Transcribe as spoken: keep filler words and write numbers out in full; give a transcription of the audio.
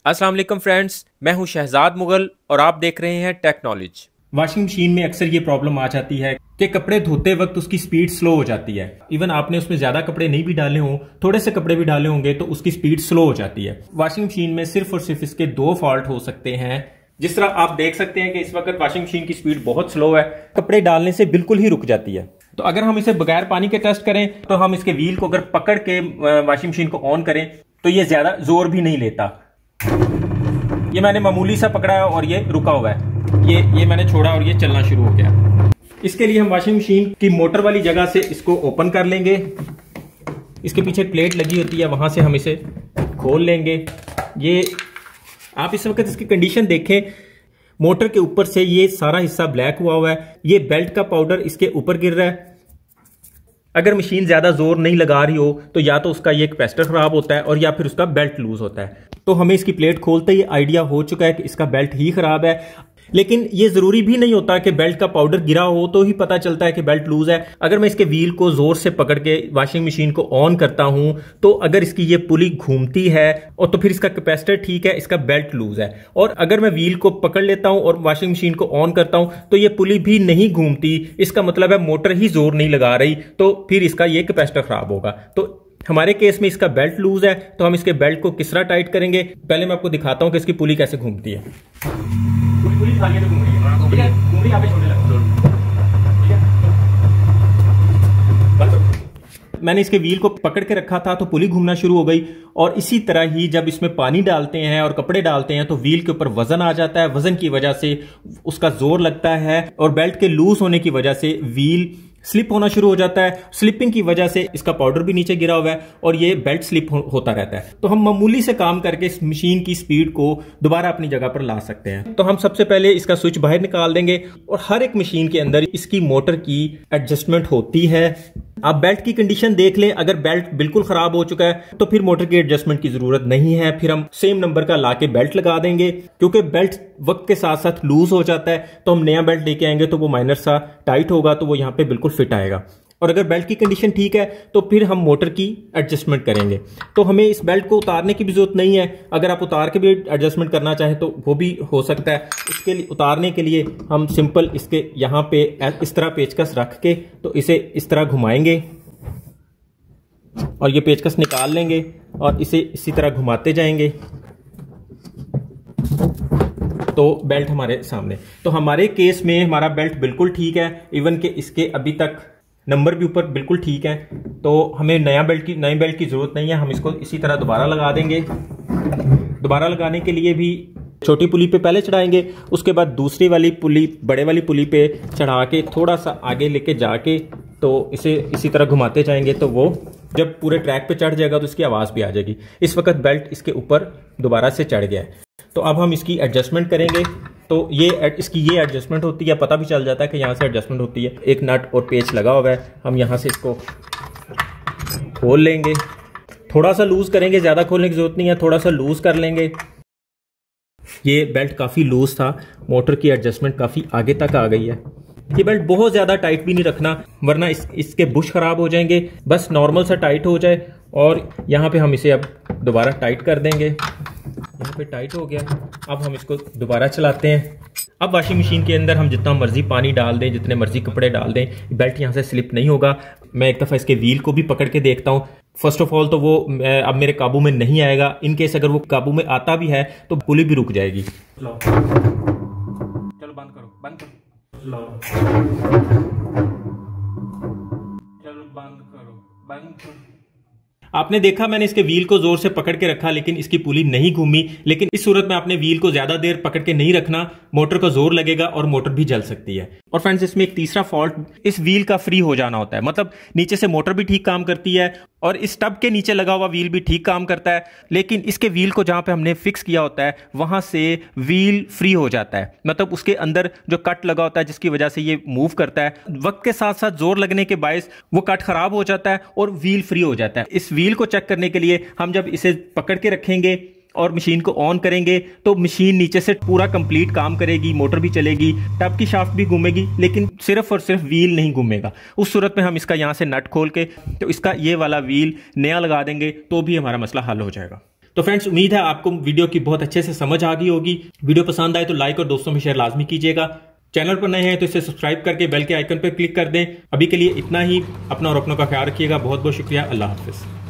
अस्सलाम वालेकुम फ्रेंड्स, मैं हूं शहजाद मुगल और आप देख रहे हैं टेक नॉलेज। वॉशिंग मशीन में अक्सर ये प्रॉब्लम आ जाती है कि कपड़े धोते वक्त उसकी स्पीड स्लो हो जाती है। इवन आपने उसमें ज्यादा कपड़े नहीं भी डाले हों, थोड़े से कपड़े भी डाले होंगे तो उसकी स्पीड स्लो हो जाती है। वॉशिंग मशीन में सिर्फ और सिर्फ इसके दो फॉल्ट हो सकते हैं। जिस तरह आप देख सकते हैं कि इस वक्त वॉशिंग मशीन की स्पीड बहुत स्लो है, कपड़े डालने से बिल्कुल ही रुक जाती है। तो अगर हम इसे बगैर पानी के टेस्ट करें तो हम इसके व्हील को अगर पकड़ के वॉशिंग मशीन को ऑन करें तो ये ज्यादा जोर भी नहीं लेता। ये मैंने मामूली सा पकड़ा है और ये रुका हुआ है। ये ये मैंने छोड़ा और ये चलना शुरू हो गया। इसके लिए हम वॉशिंग मशीन की मोटर वाली जगह से इसको ओपन कर लेंगे। इसके पीछे प्लेट लगी होती है, वहां से हम इसे खोल लेंगे। ये आप इस वक्त इसकी कंडीशन देखें, मोटर के ऊपर से ये सारा हिस्सा ब्लैक हुआ हुआ है। ये बेल्ट का पाउडर इसके ऊपर गिर रहा है। अगर मशीन ज्यादा जोर नहीं लगा रही हो तो या तो उसका ये कैपेसिटर खराब होता है और या फिर उसका बेल्ट लूज होता है। तो हमें इसकी प्लेट खोलते ही आइडिया हो चुका है कि इसका बेल्ट ही खराब है। लेकिन ये जरूरी भी नहीं होता कि बेल्ट का पाउडर गिरा हो तो ही पता चलता है कि बेल्ट लूज है। अगर मैं इसके व्हील को जोर से पकड़ के वॉशिंग मशीन को ऑन करता हूं तो अगर इसकी ये पुली घूमती है और तो फिर इसका कैपेसिटर ठीक है, इसका बेल्ट लूज है। और अगर मैं व्हील को पकड़ लेता हूं और वॉशिंग मशीन को ऑन करता हूं तो ये पुली भी नहीं घूमती, इसका मतलब है मोटर ही जोर नहीं लगा रही, तो फिर इसका ये कैपेसिटर खराब होगा। तो हमारे केस में इसका बेल्ट लूज है, तो हम इसके बेल्ट को किस तरह टाइट करेंगे। पहले मैं आपको दिखाता हूं कि इसकी पुली कैसे घूमती है। पुली पुली घूम रही है, ठीक है, घूम रही है, आप छोड़ने लगो, ठीक है। मैंने इसके व्हील को पकड़ के रखा था तो पुली घूमना शुरू हो गई। और इसी तरह ही जब इसमें पानी डालते हैं और कपड़े डालते हैं तो व्हील के ऊपर वजन आ जाता है। वजन की वजह से उसका जोर लगता है और बेल्ट के लूज होने की वजह से व्हील स्लिप होना शुरू हो जाता है। स्लिपिंग की वजह से इसका पाउडर भी नीचे गिरा हुआ है और ये बेल्ट स्लिप हो, होता रहता है। तो हम मामूली से काम करके इस मशीन की स्पीड को दोबारा अपनी जगह पर ला सकते हैं। तो हम सबसे पहले इसका स्विच बाहर निकाल देंगे और हर एक मशीन के अंदर इसकी मोटर की एडजस्टमेंट होती है। आप बेल्ट की कंडीशन देख लें, अगर बेल्ट बिल्कुल खराब हो चुका है तो फिर मोटर की एडजस्टमेंट की जरूरत नहीं है। फिर हम सेम नंबर का लाके बेल्ट लगा देंगे। क्योंकि बेल्ट वक्त के साथ साथ लूज हो जाता है तो हम नया बेल्ट लेके आएंगे तो वो माइनर सा टाइट होगा, तो वो यहाँ पे बिल्कुल फिट आएगा। और अगर बेल्ट की कंडीशन ठीक है तो फिर हम मोटर की एडजस्टमेंट करेंगे। तो हमें इस बेल्ट को उतारने की भी जरूरत नहीं है। अगर आप उतार के भी एडजस्टमेंट करना चाहें तो वो भी हो सकता है। इसके लिए उतारने के लिए हम सिंपल इसके यहाँ पे इस तरह पेचकस रख के तो इसे इस तरह घुमाएंगे और ये पेचकस निकाल लेंगे और इसे इसी तरह घुमाते जाएंगे तो बेल्ट हमारे सामने। तो हमारे केस में हमारा बेल्ट बिल्कुल ठीक है, इवन के इसके अभी तक नंबर भी ऊपर बिल्कुल ठीक है। तो हमें नया बेल्ट की नई बेल्ट की जरूरत नहीं है। हम इसको इसी तरह दोबारा लगा देंगे। दोबारा लगाने के लिए भी छोटी पुली पे पहले चढ़ाएंगे, उसके बाद दूसरी वाली पुली बड़े वाली पुली पे चढ़ा के थोड़ा सा आगे लेके जाके तो इसे इसी तरह घुमाते जाएंगे। तो वो जब पूरे ट्रैक पे चढ़ जाएगा तो इसकी आवाज भी आ जाएगी। इस वक्त बेल्ट इसके ऊपर दोबारा से चढ़ गया है। तो अब हम इसकी एडजस्टमेंट करेंगे। तो ये इसकी ये एडजस्टमेंट होती है, पता भी चल जाता है कि यहाँ से एडजस्टमेंट होती है। एक नट और पेच लगा हुआ है, हम यहाँ से इसको खोल लेंगे। थोड़ा सा लूज करेंगे, ज्यादा खोलने की जरूरत नहीं है, थोड़ा सा लूज कर लेंगे। ये बेल्ट काफी लूज था, मोटर की एडजस्टमेंट काफी आगे तक आ गई है। ये बेल्ट बहुत ज्यादा टाइट भी नहीं रखना वरना इस, इसके बुश खराब हो जाएंगे। बस नॉर्मल सा टाइट हो जाए और यहाँ पे हम इसे अब दोबारा टाइट कर देंगे। यहाँ पे टाइट हो गया। अब हम इसको दोबारा चलाते हैं। अब वॉशिंग मशीन के अंदर हम जितना मर्जी पानी डाल दें, जितने मर्जी कपड़े डाल दें, बेल्ट यहाँ से स्लिप नहीं होगा। मैं एक दफा इसके व्हील को भी पकड़ के देखता हूँ। फर्स्ट ऑफ ऑल तो वो अब मेरे काबू में नहीं आएगा। इन केस अगर वो काबू में आता भी है तो पुली भी रुक जाएगी। चलो बंद करो, बंद करो, चलो बंद करो, बंद करो। आपने देखा मैंने इसके व्हील को जोर से पकड़ के रखा लेकिन इसकी पुली नहीं घूमी। लेकिन इस सूरत में आपने व्हील को ज्यादा देर पकड़ के नहीं रखना, मोटर को जोर लगेगा और मोटर भी जल सकती है। और फ्रेंड्स, इसमें एक तीसरा फॉल्ट इस व्हील का फ्री हो जाना होता है। मतलब नीचे से मोटर भी ठीक काम करती है और इस टब के नीचे लगा हुआ व्हील भी ठीक काम करता है, लेकिन इसके व्हील को जहां पे हमने फिक्स किया होता है वहां से व्हील फ्री हो जाता है। मतलब उसके अंदर जो कट लगा होता है जिसकी वजह से ये मूव करता है, वक्त के साथ साथ जोर लगने के बायस वो कट खराब हो जाता है और व्हील फ्री हो जाता है। इस व्हील को चेक करने के लिए हम जब इसे पकड़ के रखेंगे और मशीन को ऑन करेंगे तो मशीन नीचे से पूरा कंप्लीट काम करेगी, मोटर भी चलेगी, टब की शाफ्ट भी घूमेगी, लेकिन सिर्फ और सिर्फ व्हील नहीं घूमेगा। उस सूरत में हम इसका यहाँ से नट खोल के तो इसका ये वाला व्हील नया लगा देंगे तो भी हमारा मसला हल हो जाएगा। तो फ्रेंड्स, उम्मीद है आपको वीडियो की बहुत अच्छे से समझ आ गई होगी। वीडियो पसंद आए तो लाइक और दोस्तों में शेयर लाजमी कीजिएगा। चैनल पर नए हैं तो इसे सब्सक्राइब करके बेल के आइकन पर क्लिक कर दें। अभी के लिए इतना ही। अपना और अपनों का ख्याल रखिएगा। बहुत बहुत शुक्रिया। अल्लाह हाफिज।